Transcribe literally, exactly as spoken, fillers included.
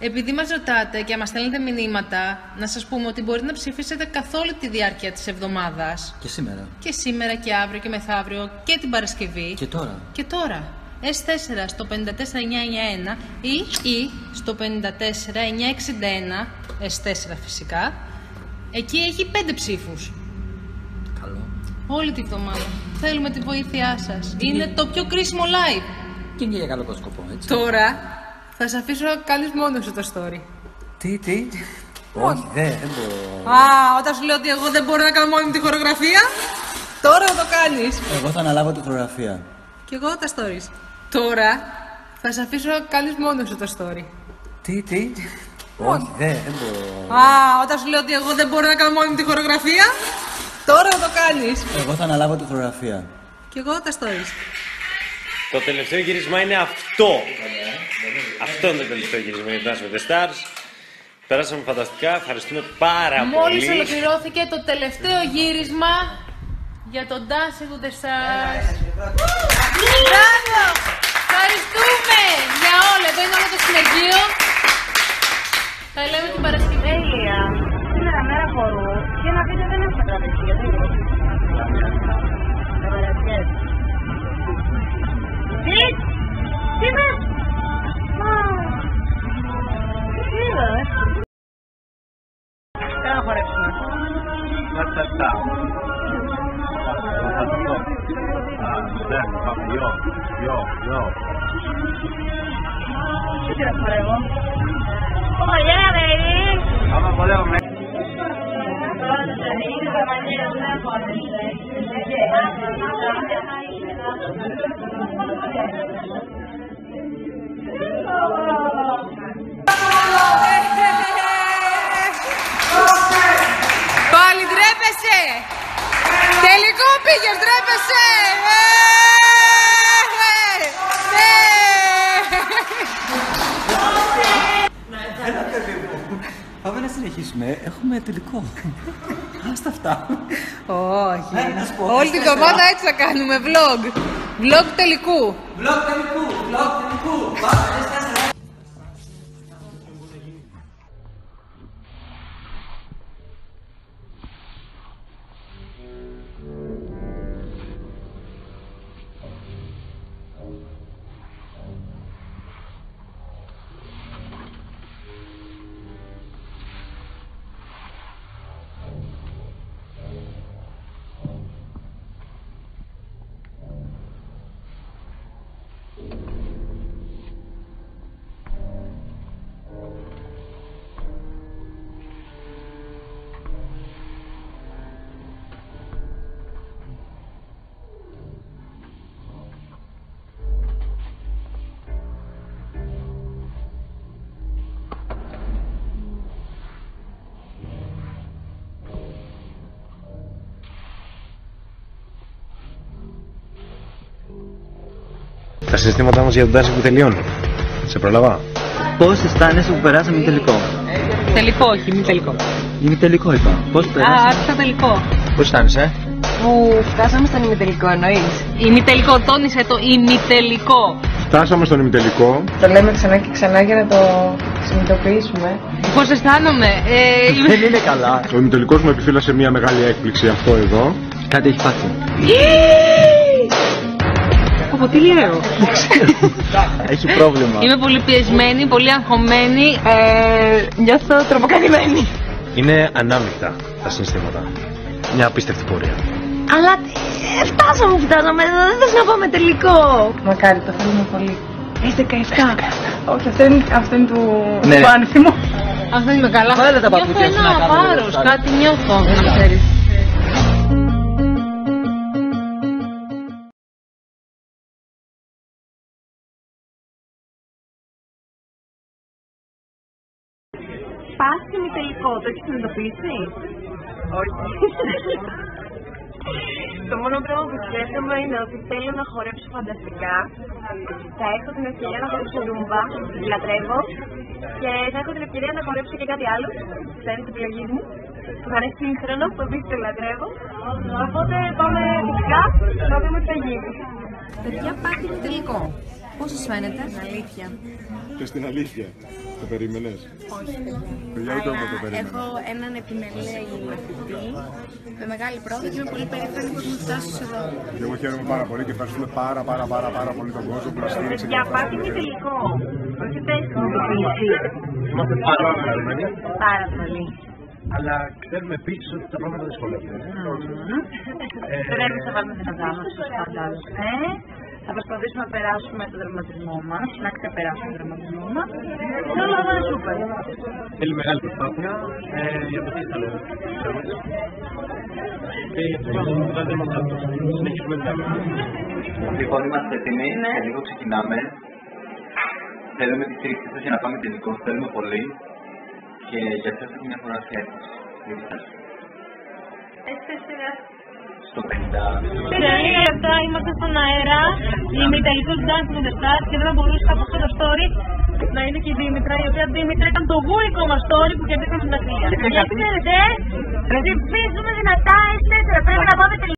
Επειδή μας ρωτάτε και μας στέλνετε μηνύματα, να σας πούμε ότι μπορείτε να ψηφίσετε καθ' όλη τη διάρκεια της εβδομάδας. Και σήμερα. Και σήμερα και αύριο και μεθαύριο και την Παρασκευή. Και τώρα. Και τώρα. ες τέσσερα στο πέντε τέσσερα εννιά εννιά ένα ή, ή στο πέντε τέσσερα εννιά εξήντα ένα, ες τέσσερα φυσικά. Εκεί έχει πέντε ψήφους. Καλό. Όλη τη βδομάδα. Θέλουμε τη βοήθειά σας. Είναι το πιο κρίσιμο live. Και είναι για καλό σκοπό, έτσι. Τώρα θα σε αφήσω να κάνεις μόνος σου το story. Τι, τι. Όχι, δεν, δεν μπορώ. Α, όταν σου λέω ότι εγώ δεν μπορώ να κάνω μόνη μου τη χορογραφία, τώρα θα το κάνεις. Εγώ θα αναλάβω τη χορογραφία. Και εγώ τα stories. Τώρα θα σε αφήσω να κάνεις μόνος σου το story. Τι, τι. Όχι, δεν, δεν μπορώ. Α, όταν σου λέω ότι εγώ δεν μπορώ να κάνω μόνη μου τη χορογραφία, τώρα θα το κάνεις. Εγώ θα αναλάβω τη χορογραφία. Και εγώ τα stories. Το τελευταίο γύρισμα είναι αυτό. Αυτό είναι το τελευταίο γύρισμα για το Dance with the Stars. Πέρασαμε φανταστικά, ευχαριστούμε πάρα πολύ. Μόλις ολοκληρώθηκε το τελευταίο γύρισμα για το Dancing with the Stars. Μπράβο! Ευχαριστούμε για όλα. Εδώ είναι όλο το συνεργείο. Θα λέμε την Παρασκευή. Τέλεια. Σήμερα μέρα χορού και ένα βίντεο δεν έχω κρατήσει. Γιατί Τι! Τι με! Τι είδες! Τι να χορέψουμε. Τι να χορεύω. Oh yeah, baby! Vamos, podemos. Πάλι ντρέπεσαι! Τελικό πήγες, ντρέπεσαι! Έλα, παιδί μου. Πάμε να συνεχίσουμε. Έχουμε τελικό. Άστα αυτά. Όχι. Ε, να σου πω, Όλη την τέσσερα. εβδομάδα έτσι θα κάνουμε vlog. Vlog τελικού. Vlog τελικού. Vlog τελικού. Πάμε, ες τέσσερα. Τα συστήματά μας για τον Dancing που τελειώνουν. Σε προλαβά. Πώς αισθάνεσαι που περάσαμε τελικό. Τελικό, όχι, μη τελικό. Είναι τελικό είπα. Πώς Α, περάσαμε. άκουσα τελικό. Πώς αισθάνεσαι, Που φτάσαμε στον ημιτελικό εννοείς. Ημιτελικό, τόνισε το ημιτελικό. Φτάσαμε στον ημιτελικό. Το λέμε ξανά και ξανά για να το συνειδητοποιήσουμε. Πώς αισθάνομαι. Ε, είμαι- Δεν είναι καλά. Ο ημιτελικός μου επιφύλασε μια μεγάλη έκπληξη αυτό εδώ. Κάτι έχει πάθει. Από τι λέω. Έχει πρόβλημα. Είμαι πολύ πιεσμένη, πολύ αγχωμένη. Ε, νιώθω τρομοκρατημένη. Είναι ανάμεικτα τα συναισθήματα. Μια απίστευτη πορεία. Αλλά τι, φτάσαμε, φτάσαμε, δεν θες να πάμε τελικό. Μακάρι, το θέλουμε πολύ. Έχει δεκαεπτά. Όχι, αυτό είναι, αυτό είναι του, Ναι. του άνθιμου. Αυτό είμαι καλά. Βάλε τα Νιώθω παπούτσια σου να ένα κάνουμε βάρος, μπροστά. κάτι νιώθω, να ξέρεις. Πας και τελικό, το έχεις συνειδητοποιήσει? Όχι. Το μόνο πράγμα που σκέφτομαι είναι ότι θέλω να χορέψω φανταστικά. Θα έχω την ευκαιρία να χορέψω ρούμπα, λατρεύω. Και θα έχω την ευκαιρία να χορέψω και κάτι άλλο, ξέρεις, την επιλογή μου. Που θα είναι σύγχρονο, που επίσης το λατρεύω. Οπότε πάμε φυσικά να δούμε τι θα γίνει. Παιδιά, πάτε τελικό. Πώς σας φαίνεται? Αλήθεια. Και στην αλήθεια. Το περίμενες? Όχι, Παιδιά, ούτε εγώ το περίμενα. έχω έναν επιμελέη μαθητή με μεγάλη πρόοδο και είμαι πολύ περήφανη που έχουμε φτάσει εδώ. Και εγώ χαίρομαι πάρα πολύ και ευχαριστούμε πάρα πάρα πάρα πάρα πολύ τον κόσμο που μας στήριξε. Για πάτη και τελικό. Όχι τέσσερα. Είμαστε πάρα πολύ χαρούμενοι, Πάρα πολύ. αλλά ξέρουμε επίσης ότι τα πράγματα δυσκολεύονται. Πρέπει να βάλουμε δυνατά μας στους φαντάζους. Ε, θα προσπαθήσουμε να περάσουμε τον δραματισμό μας, να ξεπεράσουμε τον δραματισμό μας. Και όλα θα είναι σούπερ. Θέλει μεγάλη προσπάθεια ε, για το τι θα λέμε. Και για το τι θα λέμε να συνεχίσουμε την άλλη. Λοιπόν, είμαστε έτοιμοι και λίγο ξεκινάμε. Θέλουμε τη στήριξη σας για να πάμε τελικό. Θέλουμε πολύ. Και για αυτό έχουμε μια φορά έτοιμος. Στο πενήντα. Σε λίγα λεπτά είμαστε στον αέρα. Η ημιτελικός Dancing with the Stars και δεν θα μπορούσε από αυτό το story να είναι και η Δήμητρα, η οποία Δήμητρα ήταν το βούικο μας story που κερδίσαμε στην Αγγλία. Και ξέρετε, ψηφίζουμε δυνατά, εσείς πρέπει να πάμε τελικά.